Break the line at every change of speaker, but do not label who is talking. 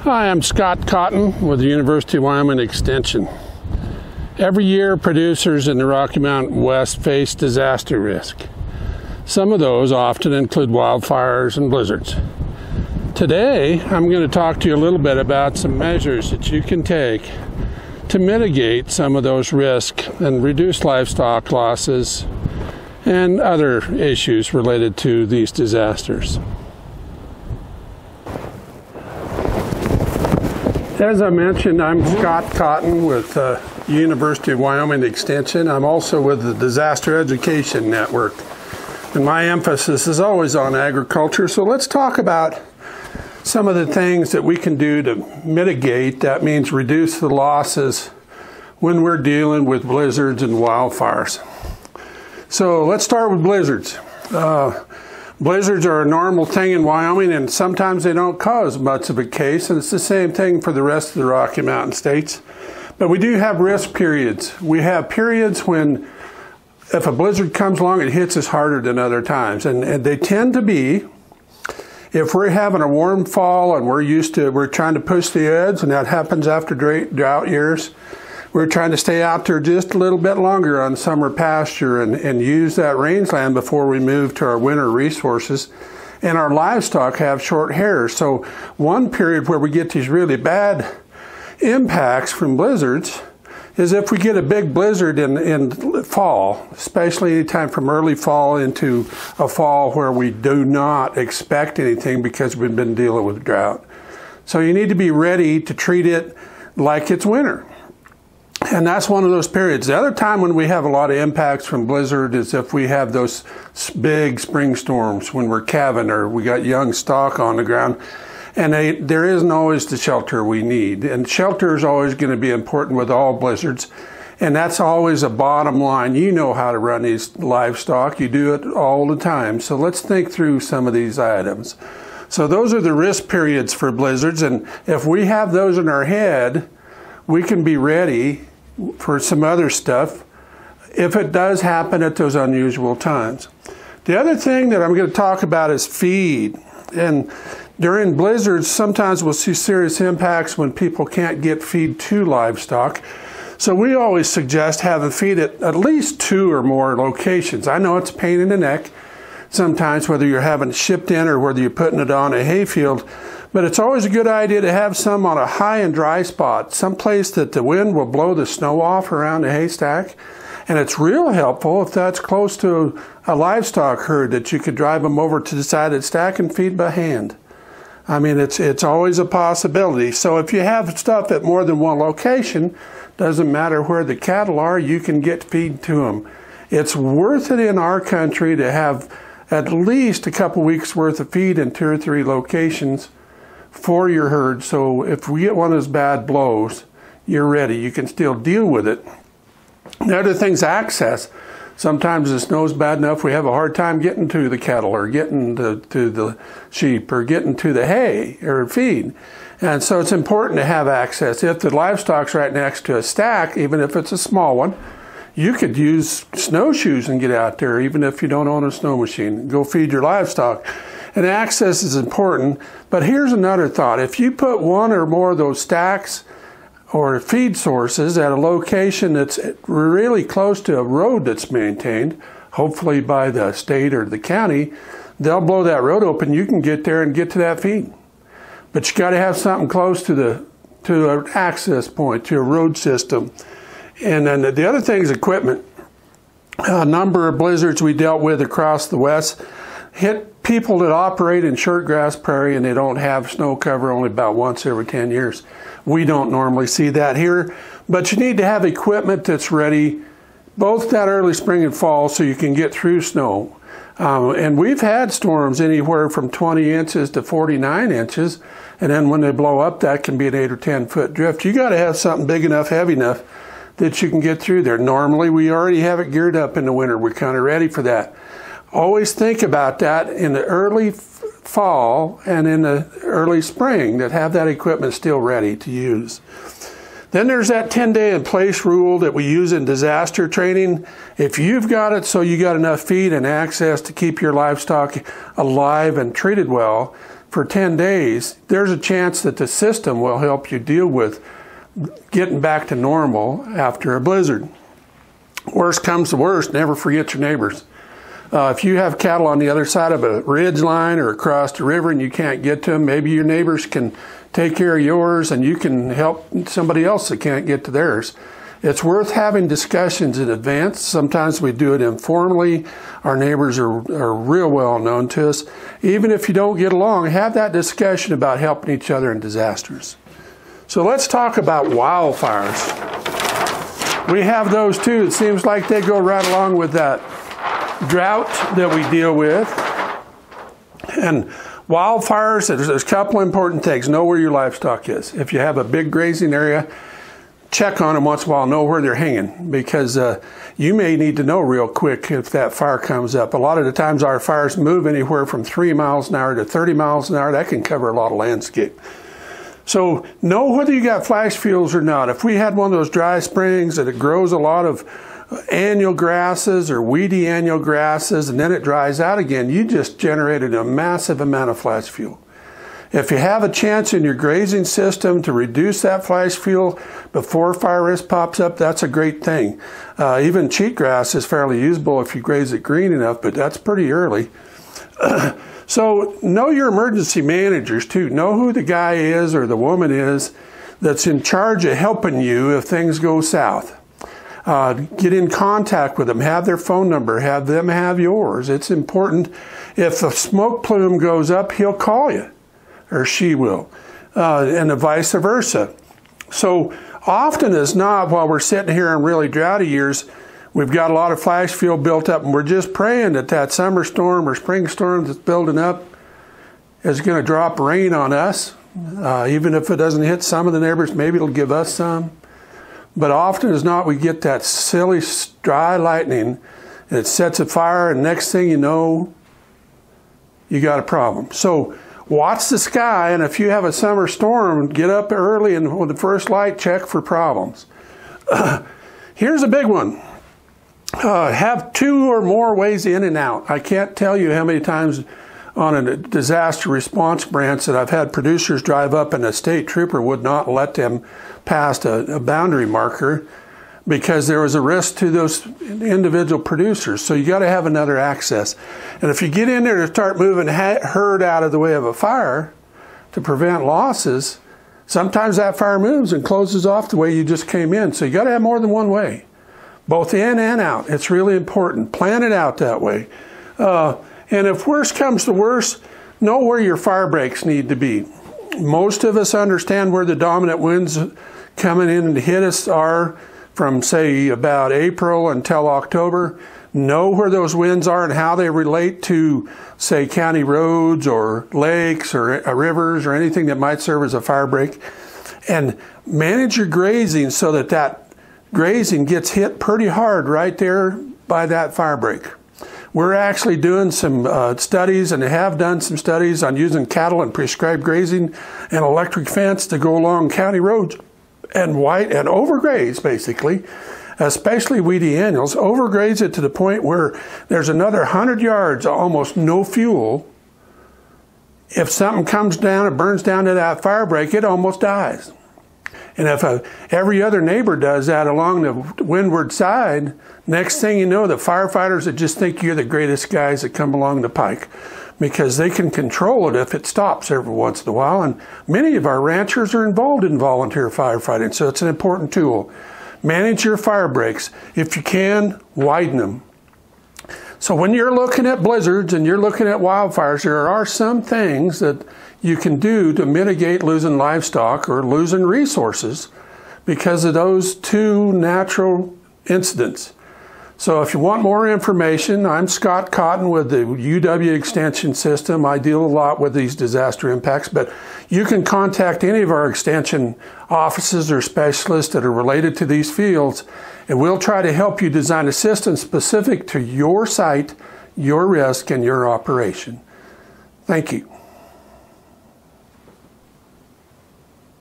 Hi, I'm Scott Cotton with the University of Wyoming Extension. Every year, producers in the Rocky Mountain West face disaster risk. Some of those often include wildfires and blizzards. Today, I'm going to talk to you a little bit about some measures that you can take to mitigate some of those risks and reduce livestock losses and other issues related to these disasters. As I mentioned, I'm Scott Cotton with the University of Wyoming Extension. I'm also with the Disaster Education Network. And my emphasis is always on agriculture. So let's talk about some of the things that we can do to mitigate. That means reduce the losses when we're dealing with blizzards and wildfires. So let's start with blizzards. Blizzards are a normal thing in Wyoming, and sometimes they don't cause much of a case, and it's the same thing for the rest of the Rocky Mountain states. But we do have risk periods. We have periods when, if a blizzard comes along, it hits us harder than other times, and they tend to be, if we're having a warm fall and we're trying to push the edge, and that happens after drought years. We're trying to stay out there just a little bit longer on summer pasture and use that rangeland before we move to our winter resources. And our livestock have short hairs. So one period where we get these really bad impacts from blizzards is if we get a big blizzard in fall, especially anytime from early fall into a fall where we do not expect anything because we've been dealing with drought. So you need to be ready to treat it like it's winter. And that's one of those periods. The other time when we have a lot of impacts from blizzard is if we have those big spring storms when we're calving or we got young stock on the ground. And there isn't always the shelter we need. And shelter is always going to be important with all blizzards. And that's always a bottom line. You know how to run these livestock. You do it all the time. So let's think through some of these items. So those are the risk periods for blizzards. And if we have those in our head, we can be ready for some other stuff if it does happen at those unusual times. The other thing that I'm going to talk about is feed. And during blizzards, sometimes we'll see serious impacts when people can't get feed to livestock. So we always suggest having feed at least 2 or more locations. I know it's a pain in the neck sometimes, whether you're having it shipped in or whether you're putting it on a hayfield. But it's always a good idea to have some on a high and dry spot, someplace that the wind will blow the snow off around the haystack. And it's real helpful if that's close to a livestock herd that you could drive them over to the side of the stack and feed by hand. I mean, it's always a possibility. So if you have stuff at more than one location, doesn't matter where the cattle are, you can get feed to them. It's worth it in our country to have at least a couple weeks worth of feed in 2 or 3 locations for your herd, so if we get one of those bad blows, you're ready. You can still deal with it. The other thing's access. Sometimes the snow's bad enough we have a hard time getting to the cattle or getting to the sheep or getting to the hay or feed. And so it's important to have access. If the livestock's right next to a stack, even if it's a small one, you could use snowshoes and get out there, even if you don't own a snow machine. Go feed your livestock. And access is important, but here's another thought. If you put 1 or more of those stacks or feed sources at a location that's really close to a road that's maintained, hopefully by the state or the county, they'll blow that road open. You can get there and get to that feed. But you got to have something close to an access point, to a road system. And then the other thing is equipment. A number of blizzards we dealt with across the West hit people that operate in short grass prairie and they don't have snow cover only about once every 10 years. We don't normally see that here, but you need to have equipment that's ready both that early spring and fall so you can get through snow. And we've had storms anywhere from 20 inches to 49 inches, and then when they blow up, that can be an 8 or 10 foot drift. You got to have something big enough, heavy enough that you can get through there. Normally, we already have it geared up in the winter. We're kind of ready for that. Always think about that in the early fall and in the early spring, that have that equipment still ready to use. Then there's that 10-day in place rule that we use in disaster training. If you've got it so you got enough feed and access to keep your livestock alive and treated well, for 10 days, there's a chance that the system will help you deal with getting back to normal after a blizzard. Worst comes to worst, never forget your neighbors. If you have cattle on the other side of a ridge line or across the river and you can't get to them, maybe your neighbors can take care of yours and you can help somebody else that can't get to theirs. It's worth having discussions in advance. Sometimes we do it informally. Our neighbors are real well known to us. Even if you don't get along, have that discussion about helping each other in disasters. So let's talk about wildfires. We have those too. It seems like they go right along with that drought that we deal with. And wildfires, there's a couple important things. Know where your livestock is. If you have a big grazing area, check on them once in a while, know where they're hanging, because you may need to know real quick if that fire comes up. A lot of the times our fires move anywhere from 3 miles an hour to 30 miles an hour. That can cover a lot of landscape. So know whether you got flash fuels or not. If we had one of those dry springs that it grows a lot of annual grasses or weedy annual grasses and then it dries out again, you just generated a massive amount of flash fuel. If you have a chance in your grazing system to reduce that flash fuel before fire risk pops up, that's a great thing. Even cheatgrass is fairly usable if you graze it green enough, but that's pretty early. So know your emergency managers too. Know who the guy is or the woman is that's in charge of helping you if things go south. Get in contact with them. Have their phone number. Have them have yours. It's important. If a smoke plume goes up, he'll call you, or she will, and vice versa. So often as not, while we're sitting here in really droughty years, we've got a lot of flash fuel built up, and we're just praying that that summer storm or spring storm that's building up is going to drop rain on us. Even if it doesn't hit some of the neighbors, maybe it'll give us some. But often as not, we get that silly dry lightning, and it sets a fire, and next thing you know, you got a problem. So watch the sky, and if you have a summer storm, get up early and with the first light, check for problems. Here's a big one. Have 2 or more ways in and out. I can't tell you how many times on a disaster response branch that I've had producers drive up and a state trooper would not let them past a boundary marker because there was a risk to those individual producers. So you got to have another access. And if you get in there to start moving herd out of the way of a fire to prevent losses, sometimes that fire moves and closes off the way you just came in. So you got to have more than one way, both in and out. It's really important. Plan it out that way. And if worst comes to worst, know where your fire breaks need to be. Most of us understand where the dominant winds coming in to hit us are from, say, about April until October. Know where those winds are and how they relate to, say, county roads or lakes or rivers or anything that might serve as a fire break. And manage your grazing so that that grazing gets hit pretty hard right there by that fire break. We're actually doing some studies and have done some studies on using cattle and prescribed grazing and electric fence to go along county roads and overgraze, basically, especially weedy annuals. Overgraze it to the point where there's another 100 yards, almost no fuel. If something comes down, it burns down to that fire break, it almost dies. And if every other neighbor does that along the windward side, next thing you know, the firefighters that just think you're the greatest guys that come along the pike, because they can control it if it stops every once in a while. And many of our ranchers are involved in volunteer firefighting, so it's an important tool. Manage your fire breaks. If you can, widen them. So when you're looking at blizzards and you're looking at wildfires, there are some things that you can do to mitigate losing livestock or losing resources because of those 2 natural incidents. So if you want more information, I'm Scott Cotton with the UW Extension System. I deal a lot with these disaster impacts, but you can contact any of our extension offices or specialists that are related to these fields, and we'll try to help you design a system specific to your site, your risk, and your operation. Thank you.